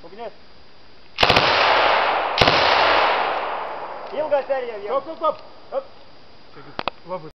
Ugnis! Ilgais arī jau. Stop! Up. Čekaj, labi.